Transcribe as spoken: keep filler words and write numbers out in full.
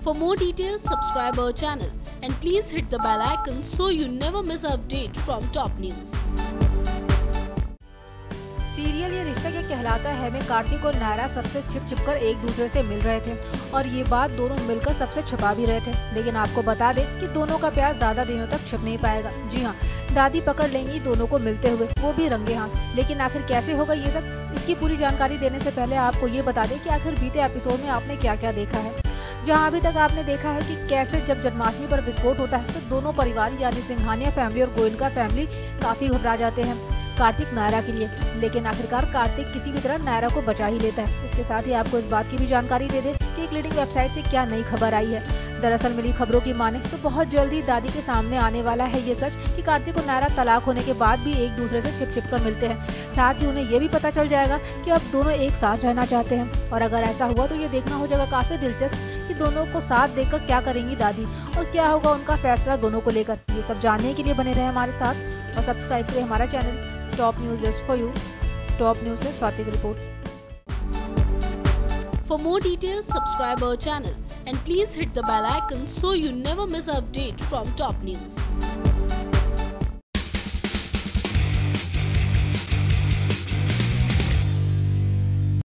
For more details, subscribe our channel and please hit the bell icon so you never miss an update from top news. Serial ये रिश्ता क्या कहलाता है में कार्तिक और नायरा सबसे छिप छिप कर एक दूसरे से मिल रहे थे और ये बात दोनों मिलकर सबसे छुपा भी रहे थे। लेकिन आपको बता दें कि दोनों का प्यार ज्यादा दिनों तक छिप नहीं पाएगा। जी हाँ, दादी पकड़ लेंगी दोनों को मिलते हुए, वो भी रंगे हाथ। लेकिन आखिर कैसे होगा ये सब, इसकी पूरी जानकारी देने से पहले आपको ये बता दें कि आखिर बीते एपिसोड में आपने क्या क्या देखा है। जहाँ अभी तक आपने देखा है कि कैसे जब जन्माष्टमी पर विस्फोट होता है तो दोनों परिवार यानी सिंघानिया फैमिली और गोयनका फैमिली काफी घबरा जाते हैं कार्तिक नायरा के लिए। लेकिन आखिरकार कार्तिक किसी भी तरह नायरा को बचा ही लेता है। इसके साथ ही आपको इस बात की भी जानकारी दे दे कि एक लीडिंग वेबसाइट से क्या नई खबर आई है। दरअसल मिली खबरों की माने तो बहुत जल्दी दादी के सामने आने वाला है ये सच कि कार्तिक और नायरा तलाक होने के बाद भी एक दूसरे से छिप छिप कर मिलते हैं। साथ ही उन्हें ये भी पता चल जाएगा कि अब दोनों एक साथ रहना चाहते हैं। और अगर ऐसा हुआ तो ये देखना हो जाएगा काफी दिलचस्प कि दोनों को साथ देखकर क्या करेंगी दादी और क्या होगा उनका फैसला दोनों को लेकर। ये सब जानने के लिए बने रहे हमारे साथ और सब्सक्राइब करें हमारा channel top news just for you. Top news से स्वाति की रिपोर्ट। For more details, subscribe our channel and please hit the bell icon so you never miss an update from top news.